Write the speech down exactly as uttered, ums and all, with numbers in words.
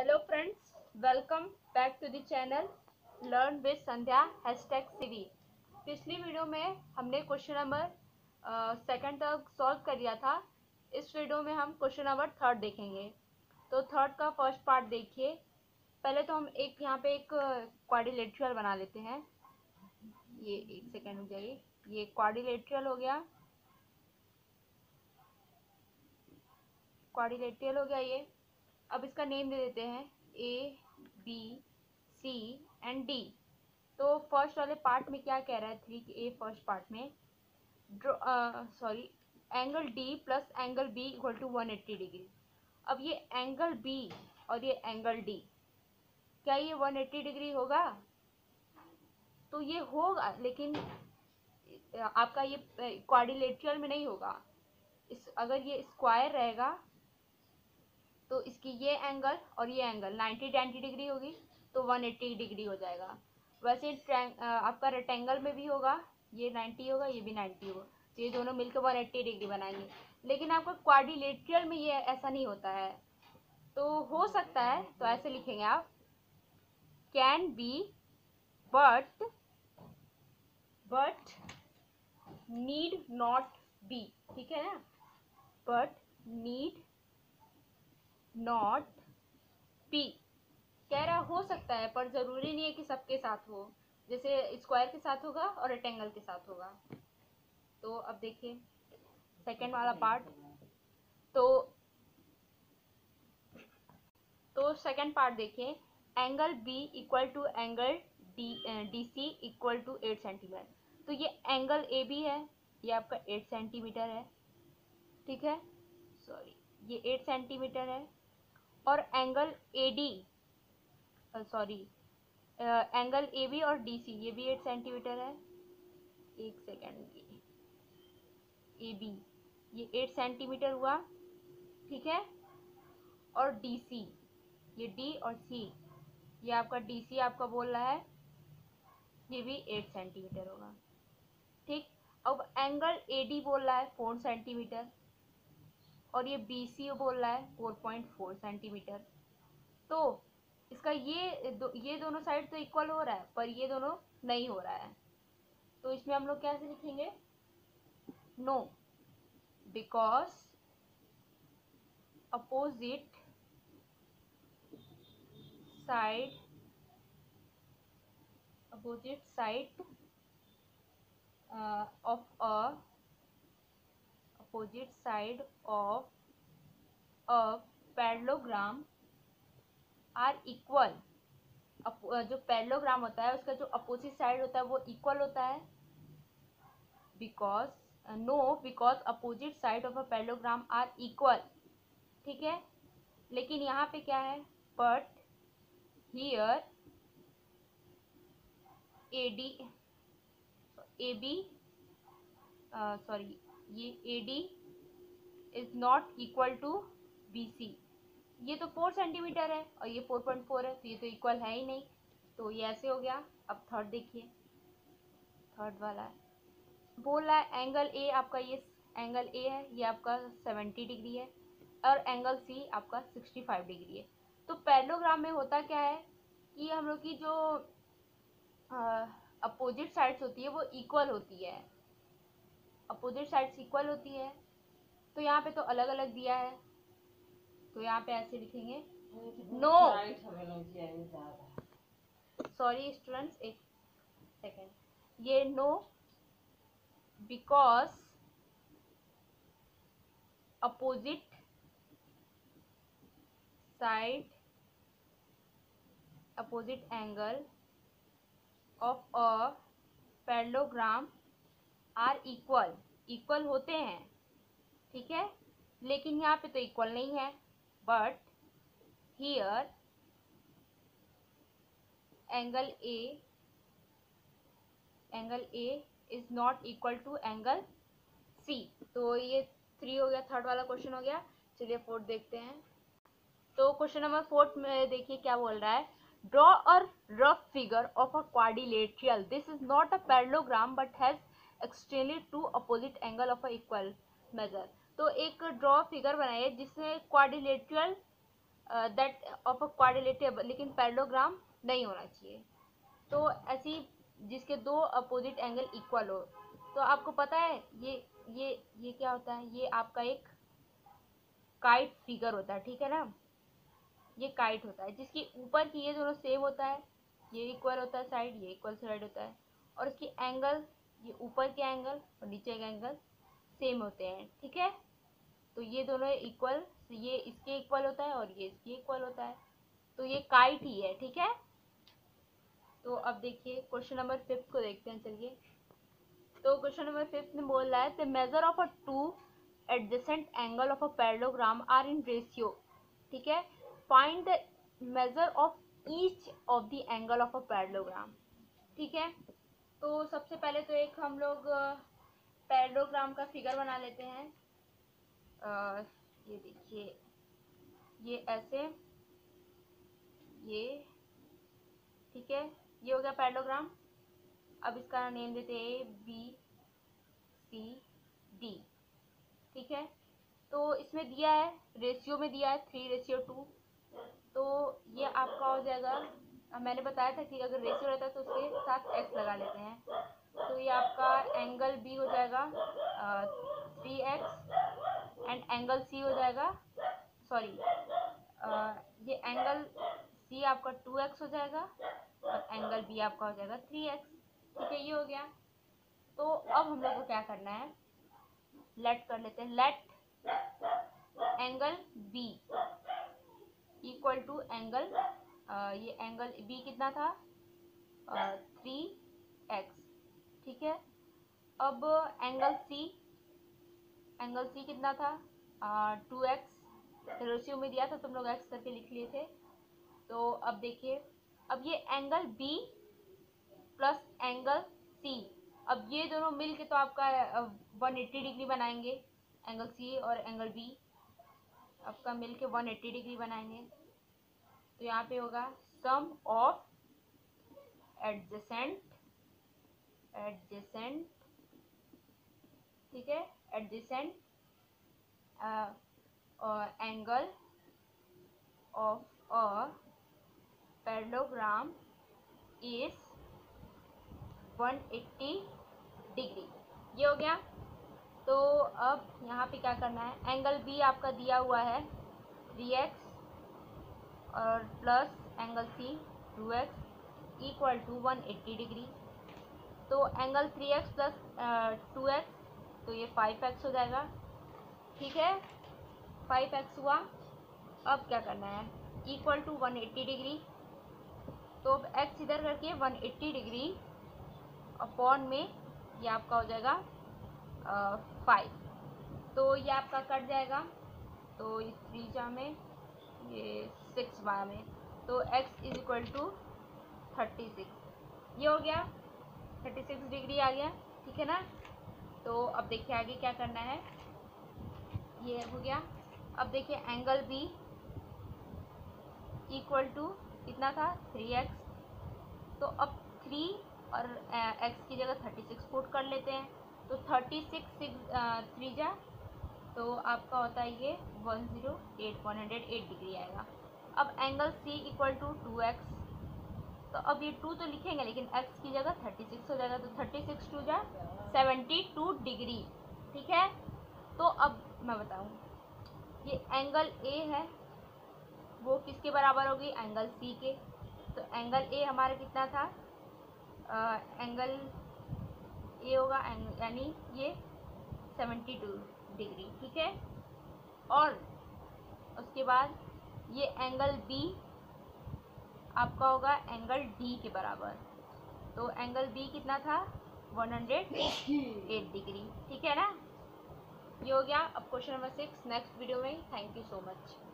Hello friends, welcome back to the channel learn with Sandhya hashtag series. पिछली video में हमने question number second तक solve कर लिया था। इस वीडियो में हम क्वेश्चन नंबर थर्ड देखेंगे। तो थर्ड का फर्स्ट पार्ट देखिए। पहले तो हम एक यहाँ पे एक क्वाड्रिलेटरल बना लेते हैं। ये एक सेकेंड हो जाइए। ये क्वाड्रिलेटरल हो गया, क्वाड्रिलेटरल हो गया ये। अब इसका नेम दे देते हैं A B C and D. तो फर्स्ट वाले पार्ट में क्या कह रहा है, थ्री ए फर्स्ट पार्ट में draw sorry angle D plus angle B equal to one eighty degree. अब ये एंगल बी और ये एंगल डी, क्या ये वन एट्टी डिग्री होगा? तो ये होगा, लेकिन आपका ये क्वाड्रिलेटरल में नहीं होगा। इस अगर ये स्क्वायर रहेगा तो इसकी ये एंगल और ये एंगल नाइन्टी नाइन्टी डिग्री होगी, तो वन एट्टी डिग्री हो जाएगा। वैसे आपका रेक्टेंगल में भी होगा, ये नाइन्टी होगा, ये भी नाइन्टी होगा, तो ये दोनों मिलकर वन एट्टी डिग्री बनाएंगे। लेकिन आपका क्वाड्रिलेटरल में ये ऐसा नहीं होता है। तो हो सकता है, तो ऐसे लिखेंगे आप, can be but but need not be. ठीक है ना? बट नीड नॉट बी कह रहा हो सकता है, पर जरूरी नहीं है कि सबके साथ हो। जैसे स्क्वायर के साथ होगा और रेक्टेंगल के साथ होगा। तो अब देखिए सेकेंड वाला पार्ट। तो तो सेकेंड पार्ट देखिए, angle B equal to angle D D C equal to eight centimetre. तो ये एंगल ए बी है, ये आपका एट सेंटीमीटर है। ठीक है, सॉरी ये एट सेंटीमीटर है। और angle A D sorry angle A B और डी सी ये भी एट सेंटीमीटर है। एक सेकेंड, ए बी ये एट सेंटीमीटर हुआ। ठीक है, और डी सी ये डी और सी ये आपका डी सी आपका बोल रहा है ये भी एट सेंटीमीटर होगा। ठीक, अब एंगल ए डी बोल रहा है फोर सेंटीमीटर और ये बी सी बोल रहा है फोर पॉइंट फोर सेंटीमीटर। तो इसका ये दो, ये दोनों साइड तो इक्वल हो रहा है, पर ये दोनों नहीं हो रहा है। तो इसमें हम लोग कैसे लिखेंगे? No, because opposite side opposite side of a opposite side of a parallelogram are equal. जो पैरेललोग्राम होता है उसका जो अपोजिट साइड होता है वो इक्वल होता है। Because no because opposite side of a parallelogram are equal. ठीक है, लेकिन यहाँ पे क्या है? But here A D A B sorry ये A D is not equal to B C. ये तो फोर सेंटीमीटर है और ये फोर पॉइंट फोर है, तो ये तो इक्वल है ही नहीं। तो ये ऐसे हो गया। अब थर्ड देखिए, थर्ड वाला है बोल रहा है एंगल ए आपका, ये एंगल ए है ये आपका सेवेंटी डिग्री है और एंगल सी आपका सिक्सटी फाइव डिग्री है। तो पैरेललोग्राम में होता क्या है कि हम लोग की जो अपोजिट साइड्स होती है वो इक्वल होती है, अपोजिट साइड्स इक्वल होती है। तो यहाँ पे तो अलग अलग दिया है, तो यहाँ पे ऐसे लिखेंगे नो, सॉरी स्टूडेंट्स एक सेकेंड, ये no because opposite side opposite angle of a parallelogram are equal, equal होते हैं। ठीक है, लेकिन यहाँ पे तो इक्वल नहीं है। But here angle A angle A is not equal to angle C. तो ये थ्री हो गया, थर्ड वाला क्वेश्चन हो गया। चलिए फोर्थ देखते हैं। तो क्वेश्चन नंबर फोर्थ में देखिए क्या बोल रहा है, draw a rough figure of a quadrilateral, this is not a parallelogram but has extremely two opposite angle of a equal measure. तो एक ड्रॉ फिगर बनाइए जिसमें quadrilateral that of a quadrilateral, लेकिन पैरेललोग्राम नहीं होना चाहिए। तो ऐसी जिसके दो अपोजिट एंगल इक्वल हो। तो आपको पता है ये ये ये क्या होता है, ये आपका एक काइट फिगर होता है, ठीक है ना। ये काइट होता है जिसकी ऊपर की ये दोनों सेम होता है, ये इक्वल होता है साइड, ये इक्वल साइड होता है, और इसकी एंगल, ये ऊपर के एंगल और नीचे के एंगल सेम होते हैं, ठीक है। तो ये दोनों इक्वल, ये इसके इक्वल होता है और ये इसके इक्वल होता है, तो ये काइट ही है, ठीक है। तो अब देखिए क्वेश्चन नंबर फिफ्थ को देखते हैं, चलिए। तो क्वेश्चन नंबर फिफ्थ में बोल रहा है the measure of a two adjacent angle of a parallelogram are in ratio, ठीक है। Find the measure of each of the angle of a parallelogram, ठीक है। तो सबसे पहले तो एक हम लोग पैरेललोग्राम का फिगर बना लेते हैं। आ, ये देखिए, ये ऐसे, ये ठीक है, ये हो गया पैरेललोग्राम। अब इसका नेम देते हैं ए बी सी डी, ठीक है। तो इसमें दिया है, रेशियो में दिया है थ्री रेशियो टू, तो ये आपका हो जाएगा, अब मैंने बताया था कि अगर रेशियो रहता है तो उसके साथ एक्स लगा लेते हैं। तो ये आपका एंगल बी हो जाएगा three x and angle C हो जाएगा, सॉरी ये एंगल सी आपका टू एक्स हो जाएगा और एंगल बी आपका हो जाएगा थ्री एक्स, ठीक है। ये हो गया। तो अब हम लोग को क्या करना है, लेट कर लेते हैं, let angle B equal to angle, ये एंगल बी कितना था थ्री एक्स, ठीक है। अब एंगल सी, एंगल सी कितना था टू एक्स, रेशियो में दिया था तुम लोग एक्स करके लिख लिए थे। तो अब देखिए, अब ये angle B plus angle C, अब ये दोनों मिल के तो आपका वन एट्टी डिग्री बनाएंगे, एंगल सी और एंगल बी आपका मिल के वन एट्टी डिग्री बनाएंगे। तो यहाँ पे होगा सम ऑफ एडजेसेंट, एडजेसेंट ठीक है, adjacent angle of a parallelogram is one eighty degree, ये हो गया। तो अब यहाँ पे क्या करना है, एंगल बी आपका दिया हुआ है थ्री एक्स और plus angle C two x equal to one eighty degree. तो angle three x plus two x, तो ये फाइव एक्स हो जाएगा, ठीक है, फाइव एक्स हुआ। अब क्या करना है, equal to one eighty degree, तो अब एक्स इधर करके वन एट्टी डिग्री अपॉन में ये आपका हो जाएगा फाइव, तो ये आपका कट जाएगा, तो इस थ्री जा में ये सिक्स बार में, तो x is equal to thirty six, ये हो गया, थर्टी सिक्स डिग्री आ गया, ठीक है ना। तो अब देखिए आगे क्या करना है, ये हो गया। अब देखिए एंगल बी इक्वल टू कितना था थ्री एक्स, तो अब थ्री और एक्स की जगह थर्टी सिक्स पुट कर लेते हैं, तो थर्टी सिक्स सिक्स थ्री जा, तो आपका होता है ये one zero eight one hundred eight degree आएगा। अब angle C equal to two x, तो अब ये टू तो लिखेंगे लेकिन एक्स की जगह थर्टी सिक्स हो जाएगा, तो थर्टी सिक्स टू जा सेवेंटी टू डिग्री, ठीक है। तो अब मैं बताऊँ, ये एंगल ए है वो किसके बराबर होगी, एंगल सी के, तो एंगल ए हमारा कितना था, आ, एंगल ए होगा यानी ये सेवेंटी टू डिग्री, ठीक है। और उसके बाद ये एंगल बी आपका होगा एंगल डी के बराबर, तो एंगल बी कितना था वन हंड्रेड एट डिग्री, ठीक है ना। ये हो गया। अब question number six next video में, थैंक यू सो मच।